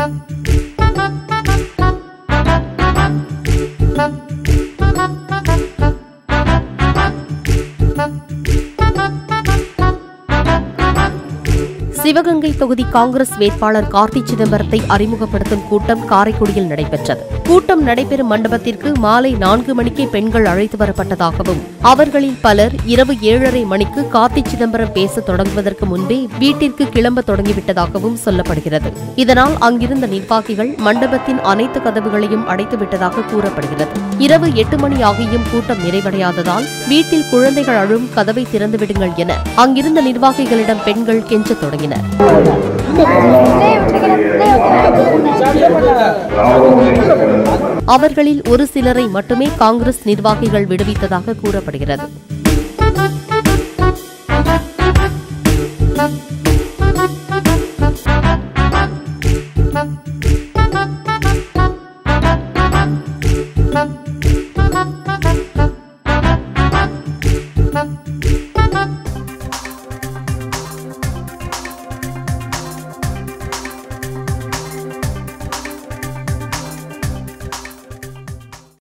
சிவகங்கை தொகுதி காங்கிரஸ் வேட்பாளர் கார்த்தி சிதம்பரத்தை அறிமுகப்படுத்தும் கூட்டம் காரைக்குடியில் நடைபெற்றது. கூட்டம் நடைபெறும் மண்டபத்திற்கு மாலை 4 மணிக்கே பெண்கள் அழைத்து வரப்பட்டதாகவும் அவர்களில் பலர் இரவு 7:30 மணிக்கு கார்த்தி சிதம்பரம் பேச தொடங்குவதற்கு முன்பே வீட்டிற்கு கிளம்ப தொடங்கிவிட்டதாகவும் சொல்லப்படுகிறது. இதனால் அங்கிருந்த நிர்வாகிகள் மண்டபத்தின் அனைத்து கதவுகளையும் அடைத்துவிட்டதாக கூறப்படுகிறது. இரவு 8 மணி ஆகியும் கூட்டம் நிறைவடையாததால் வீட்டில் குழந்தைகள் அழும், கதவை திறந்துவிடுங்கள் என அங்கிருந்த நிர்வாகிகளிடம் பெண்கள் கெஞ்சத் தொடங்கினர். அவர்களில் ஒரு சிலரை மட்டுமே காங்கிரஸ் நிர்வாகிகள் விடுவித்ததாக கூறப்படுகிறது.